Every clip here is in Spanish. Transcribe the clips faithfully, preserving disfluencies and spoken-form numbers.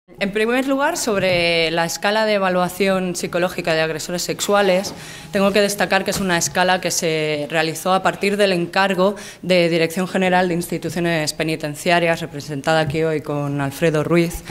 En primer lugar, sobre la escala de evaluación psicológica de agresores sexuales, tengo que destacar que es una escala que se realizó a partir del encargo de Dirección General de Instituciones Penitenciarias, representada aquí hoy con Alfredo Ruiz,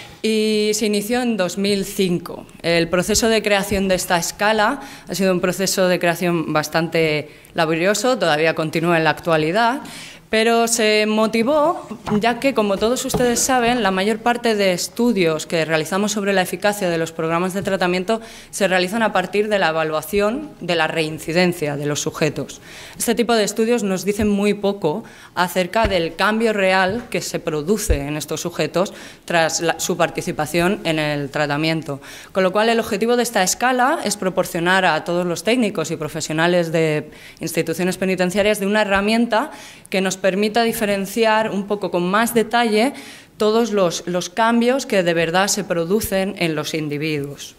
y se inició en dos mil cinco. El proceso de creación de esta escala ha sido un proceso de creación bastante laborioso, todavía continúa en la actualidad, pero se motivó ya que, como todos ustedes saben, la mayor parte de estudios que realizamos sobre la eficacia de los programas de tratamiento se realizan a partir de la evaluación de la reincidencia de los sujetos. Este tipo de estudios nos dicen muy poco acerca del cambio real que se produce en estos sujetos tras la, su participación en el tratamiento. Con lo cual, el objetivo de esta escala es proporcionar a todos los técnicos y profesionales de instituciones penitenciarias de una herramienta que nos permita diferenciar un poco con más detalle todos los, los cambios que de verdad se producen en los individuos.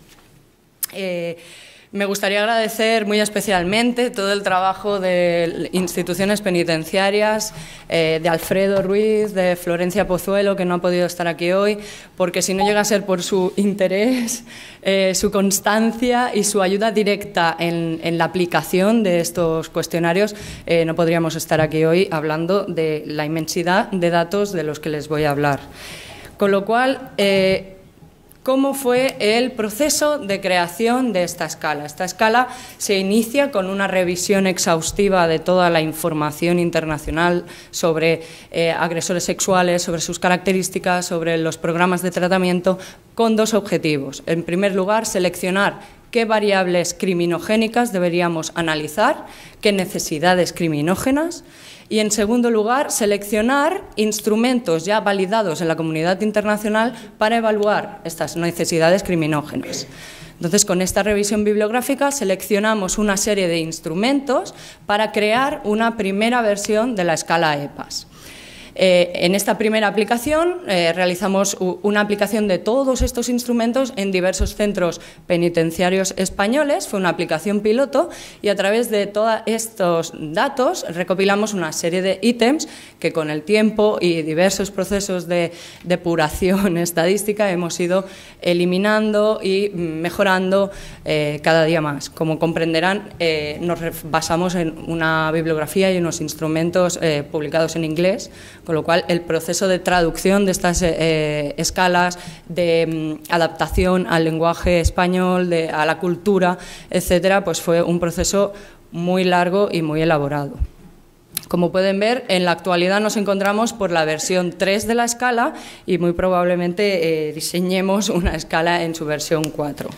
Eh, Me gustaría agradecer muy especialmente todo el trabajo de instituciones penitenciarias, eh, de Alfredo Ruiz, de Florencia Pozuelo, que no ha podido estar aquí hoy, porque si no llega a ser por su interés, eh, su constancia y su ayuda directa en, en la aplicación de estos cuestionarios, eh, no podríamos estar aquí hoy hablando de la inmensidad de datos de los que les voy a hablar. Con lo cual, eh, ¿cómo fue el proceso de creación de esta escala? Esta escala se inicia con una revisión exhaustiva de toda la información internacional sobre eh, agresores sexuales, sobre sus características, sobre los programas de tratamiento, con dos objetivos. En primer lugar, seleccionar qué variables criminogénicas deberíamos analizar, qué necesidades criminógenas, y, en segundo lugar, seleccionar instrumentos ya validados en la comunidad internacional para evaluar estas necesidades criminógenas. Entonces, con esta revisión bibliográfica seleccionamos una serie de instrumentos para crear una primera versión de la escala E P A S. Eh, en esta primera aplicación eh, realizamos una aplicación de todos estos instrumentos en diversos centros penitenciarios españoles. Fue una aplicación piloto y a través de todos estos datos recopilamos una serie de ítems que con el tiempo y diversos procesos de depuración estadística hemos ido eliminando y mejorando eh, cada día más. Como comprenderán, eh, nos basamos en una bibliografía y unos instrumentos eh, publicados en inglés, con lo cual el proceso de traducción de estas eh, escalas, de mm, adaptación al lenguaje español, de, a la cultura, etcétera, pues fue un proceso muy largo y muy elaborado. Como pueden ver, en la actualidad nos encontramos por la versión tres de la escala y muy probablemente eh, diseñemos una escala en su versión cuatro.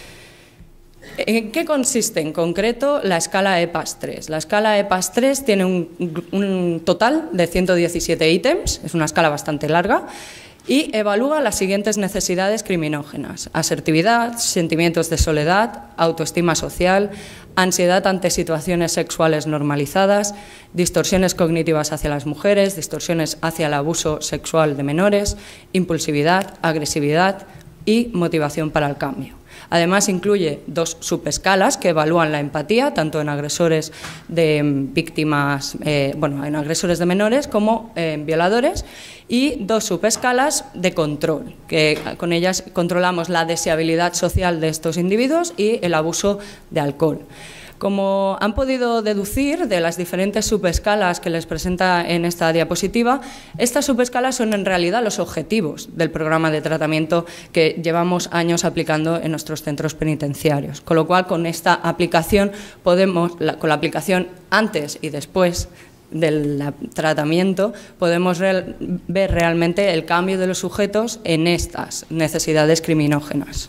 ¿En qué consiste en concreto la escala E P A S tres? La escala E P A S tres tiene un, un total de ciento diecisiete ítems, es una escala bastante larga, y evalúa las siguientes necesidades criminógenas: asertividad, sentimientos de soledad, autoestima social, ansiedad ante situaciones sexuales normalizadas, distorsiones cognitivas hacia las mujeres, distorsiones hacia el abuso sexual de menores, impulsividad, agresividad y motivación para el cambio. Además, incluye dos subescalas que evalúan la empatía, tanto en agresores de víctimas, eh, bueno, en agresores de menores como en violadores, y dos subescalas de control, que con ellas controlamos la deseabilidad social de estos individuos y el abuso de alcohol. Como han podido deducir de las diferentes subescalas que les presenta en esta diapositiva, estas subescalas son en realidad los objetivos del programa de tratamiento que llevamos años aplicando en nuestros centros penitenciarios. Con lo cual, con esta aplicación podemos, con la aplicación antes y después del tratamiento, podemos real, ver realmente el cambio de los sujetos en estas necesidades criminógenas.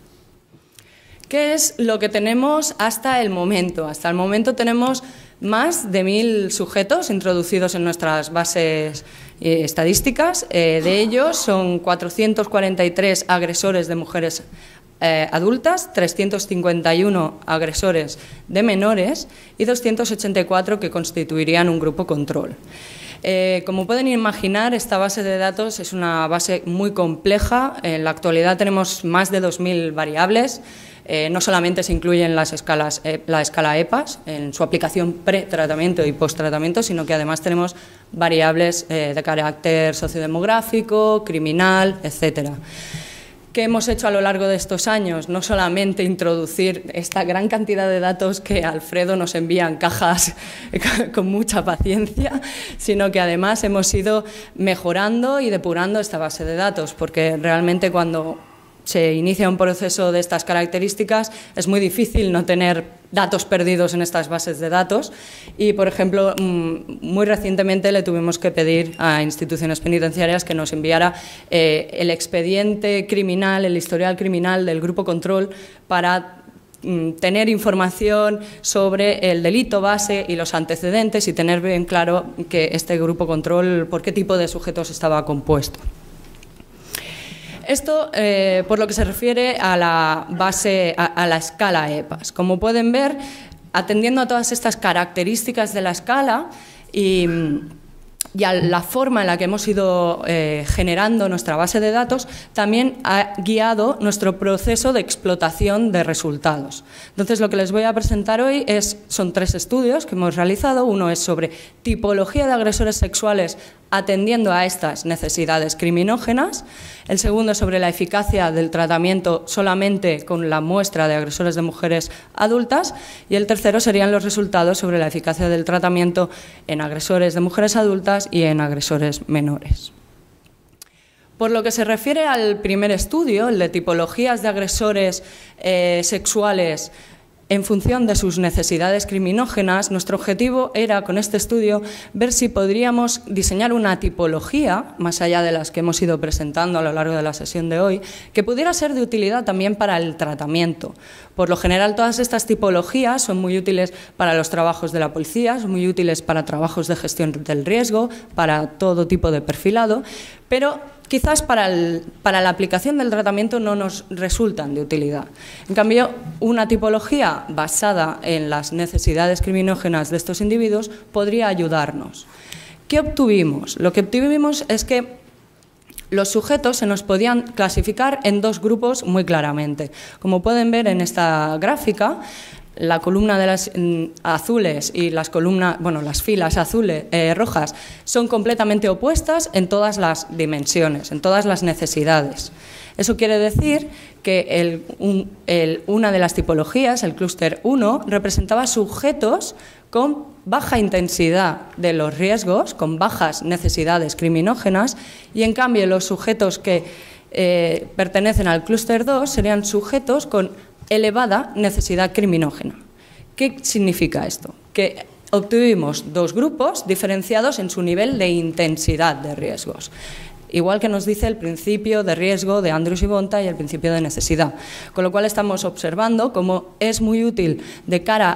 ¿Qué es lo que tenemos hasta el momento? Hasta el momento tenemos más de mil sujetos introducidos en nuestras bases eh, estadísticas. Eh, de ellos son cuatrocientos cuarenta y tres agresores de mujeres eh, adultas, trescientos cincuenta y uno agresores de menores y doscientos ochenta y cuatro que constituirían un grupo control. Eh, como pueden imaginar, esta base de datos es una base muy compleja. En la actualidad tenemos más de dos mil variables. Eh, no solamente se incluyen las escalas, eh, la escala E P A S en su aplicación pre-tratamiento y post-tratamiento, sino que además tenemos variables eh, de carácter sociodemográfico, criminal, etcétera. ¿Qué hemos hecho a lo largo de estos años? No solamente introducir esta gran cantidad de datos que Alfredo nos envía en cajas con mucha paciencia, sino que además hemos ido mejorando y depurando esta base de datos, porque realmente cuando se inicia un proceso de estas características es muy difícil no tener datos perdidos en estas bases de datos y, por ejemplo, muy recientemente le tuvimos que pedir a instituciones penitenciarias que nos enviara eh, el expediente criminal, el historial criminal del Grupo Control para mm, tener información sobre el delito base y los antecedentes y tener bien claro que este Grupo Control, por qué tipo de sujetos estaba compuesto. Esto, eh, por lo que se refiere a la base, a, a la escala E P A S. Como pueden ver, atendiendo a todas estas características de la escala y, y a la forma en la que hemos ido eh, generando nuestra base de datos, también ha guiado nuestro proceso de explotación de resultados. Entonces, lo que les voy a presentar hoy es, son tres estudios que hemos realizado. Uno es sobre tipología de agresores sexuales atendiendo a estas necesidades criminógenas. El segundo es sobre la eficacia del tratamiento solamente con la muestra de agresores de mujeres adultas. Y el tercero serían los resultados sobre la eficacia del tratamiento en agresores de mujeres adultas y en agresores menores. Por lo que se refiere al primer estudio, el de tipologías de agresores eh, sexuales en función de sus necesidades criminógenas, nuestro objetivo era, con este estudio, ver si podríamos diseñar una tipología, más allá de las que hemos ido presentando a lo largo de la sesión de hoy, que pudiera ser de utilidad también para el tratamiento. Por lo general, todas estas tipologías son muy útiles para los trabajos de la policía, son muy útiles para trabajos de gestión del riesgo, para todo tipo de perfilado, pero quizás para, el, para la aplicación del tratamiento no nos resultan de utilidad. En cambio, una tipología basada en las necesidades criminógenas de estos individuos podría ayudarnos. ¿Qué obtuvimos? Lo que obtuvimos es que los sujetos se nos podían clasificar en dos grupos muy claramente. Como pueden ver en esta gráfica, la columna de las mm, azules y las columnas, bueno, las filas azules, eh, rojas son completamente opuestas en todas las dimensiones, en todas las necesidades. Eso quiere decir que el, un, el, una de las tipologías, el clúster uno, representaba sujetos con baja intensidad de los riesgos, con bajas necesidades criminógenas, y en cambio los sujetos que eh, pertenecen al clúster dos serían sujetos con elevada necesidad criminógena. ¿Qué significa esto? Que obtuvimos dos grupos diferenciados en su nivel de intensidad de riesgos, igual que nos dice el principio de riesgo de Andrews y Bonta y el principio de necesidad. Con lo cual estamos observando cómo es muy útil de cara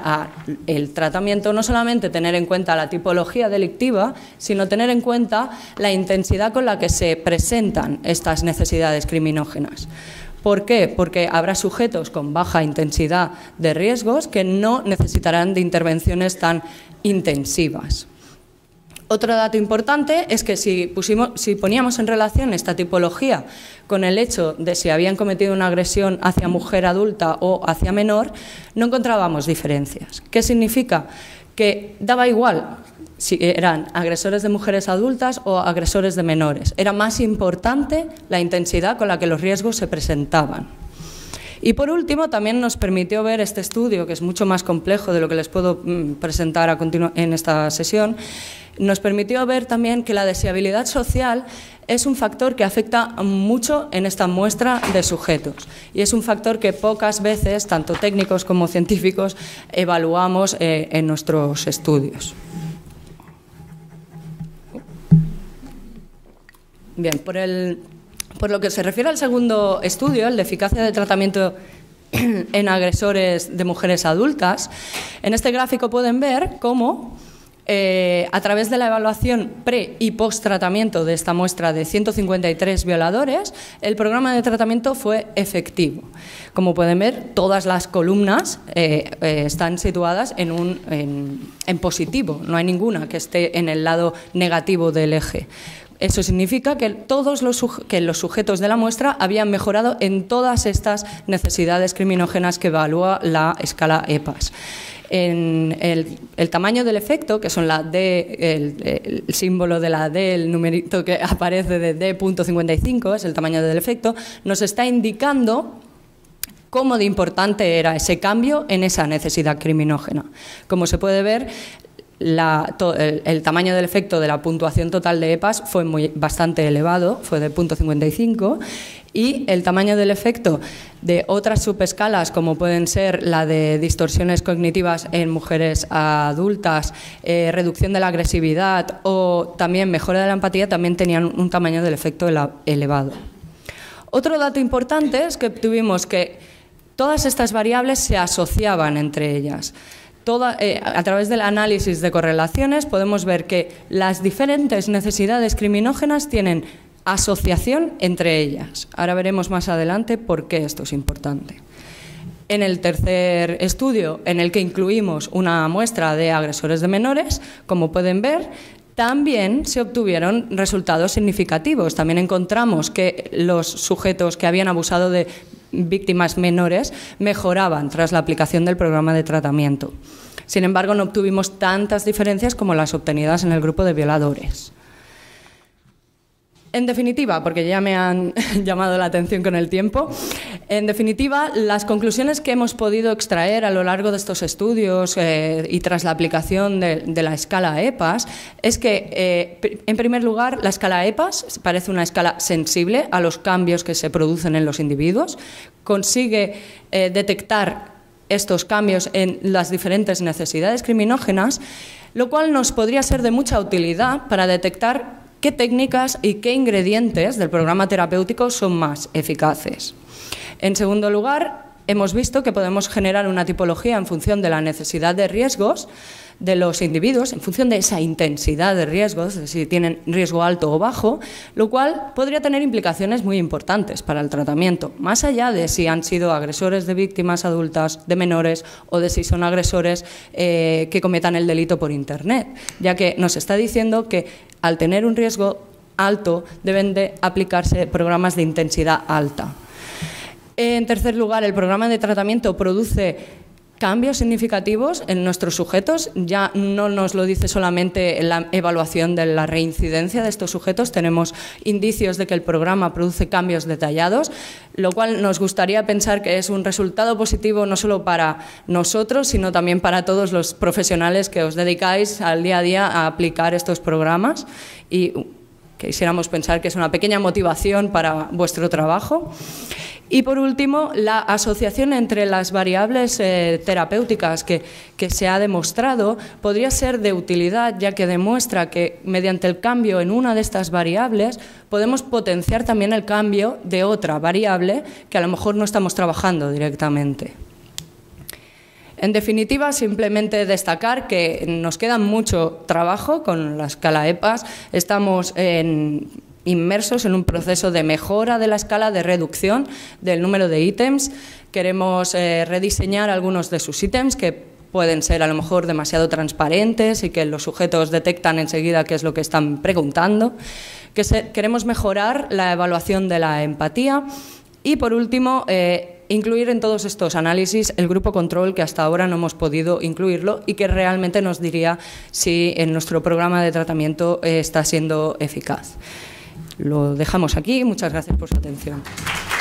al tratamiento no solamente tener en cuenta la tipología delictiva, sino tener en cuenta la intensidad con la que se presentan estas necesidades criminógenas. ¿Por qué? Porque habrá sujetos con baja intensidad de riesgos que no necesitarán de intervenciones tan intensivas. Otro dato importante es que si, pusimos, si poníamos en relación esta tipología con el hecho de si habían cometido una agresión hacia mujer adulta o hacia menor, no encontrábamos diferencias. ¿Qué significa? Que daba igual si eran agresores de mujeres adultas o agresores de menores. Era más importante la intensidad con la que los riesgos se presentaban. Y por último, también nos permitió ver este estudio, que es mucho más complejo de lo que les puedo presentar a en esta sesión, nos permitió ver también que la deseabilidad social es un factor que afecta mucho en esta muestra de sujetos y es un factor que pocas veces, tanto técnicos como científicos, evaluamos eh, en nuestros estudios. Bien, por, el, por lo que se refiere al segundo estudio, el de eficacia de tratamiento en agresores de mujeres adultas, en este gráfico pueden ver cómo Eh, a través de la evaluación pre- y post-tratamiento de esta muestra de ciento cincuenta y tres violadores, el programa de tratamiento fue efectivo. Como pueden ver, todas las columnas eh, eh, están situadas en, un, en, en positivo, no hay ninguna que esté en el lado negativo del eje. Eso significa que todos los, que los sujetos de la muestra habían mejorado en todas estas necesidades criminógenas que evalúa la escala E P A S. En el, el tamaño del efecto, que son la D, el, el símbolo de la D, el numerito que aparece de D punto cincuenta y cinco, es el tamaño del efecto, nos está indicando cómo de importante era ese cambio en esa necesidad criminógena. Como se puede ver, la, to, el, el tamaño del efecto de la puntuación total de E P A S fue muy, bastante elevado, fue de punto cincuenta y cinco, y el tamaño del efecto de otras subescalas, como pueden ser la de distorsiones cognitivas en mujeres adultas, eh, reducción de la agresividad o también mejora de la empatía, también tenían un tamaño del efecto elevado. Otro dato importante es que tuvimos que todas estas variables se asociaban entre ellas. Toda, eh, a través del análisis de correlaciones podemos ver que las diferentes necesidades criminógenas tienen asociación entre ellas. Ahora veremos más adelante por qué esto es importante. En el tercer estudio, en el que incluimos una muestra de agresores de menores, como pueden ver, también se obtuvieron resultados significativos. También encontramos que los sujetos que habían abusado de víctimas menores mejoraban tras la aplicación del programa de tratamiento. Sin embargo, no obtuvimos tantas diferencias como las obtenidas en el grupo de violadores. En definitiva, porque ya me han llamado la atención con el tiempo, en definitiva, las conclusiones que hemos podido extraer a lo largo de estos estudios eh, y tras la aplicación de, de la escala E P A S es que, eh, en primer lugar, la escala E P A S parece una escala sensible a los cambios que se producen en los individuos, consigue eh, detectar estos cambios en las diferentes necesidades criminógenas, lo cual nos podría ser de mucha utilidad para detectar qué técnicas y qué ingredientes del programa terapéutico son más eficaces. En segundo lugar, hemos visto que podemos generar una tipología en función de la necesidad de riesgos de los individuos, en función de esa intensidad de riesgos, de si tienen riesgo alto o bajo, lo cual podría tener implicaciones muy importantes para el tratamiento, más allá de si han sido agresores de víctimas adultas, de menores, o de si son agresores eh, que cometan el delito por Internet, ya que nos está diciendo que al tener un riesgo alto deben de aplicarse programas de intensidad alta. En tercer lugar, el programa de tratamiento produce cambios significativos en nuestros sujetos. Ya no nos lo dice solamente la evaluación de la reincidencia de estos sujetos, tenemos indicios de que el programa produce cambios detallados, lo cual nos gustaría pensar que es un resultado positivo no solo para nosotros, sino también para todos los profesionales que os dedicáis al día a día a aplicar estos programas, y quisiéramos pensar que es una pequeña motivación para vuestro trabajo. Y por último, la asociación entre las variables eh, terapéuticas que, que se ha demostrado podría ser de utilidad, ya que demuestra que mediante el cambio en una de estas variables podemos potenciar también el cambio de otra variable que a lo mejor no estamos trabajando directamente. En definitiva, simplemente destacar que nos queda mucho trabajo con la escala E P A S. Estamos en... inmersos en un proceso de mejora de la escala, de reducción del número de ítems. Queremos eh, rediseñar algunos de sus ítems que pueden ser a lo mejor demasiado transparentes y que los sujetos detectan enseguida qué es lo que están preguntando. Que se, queremos mejorar la evaluación de la empatía y, por último, eh, incluir en todos estos análisis el grupo control, que hasta ahora no hemos podido incluirlo y que realmente nos diría si en nuestro programa de tratamiento eh, está siendo eficaz. Lo dejamos aquí. Muchas gracias por su atención.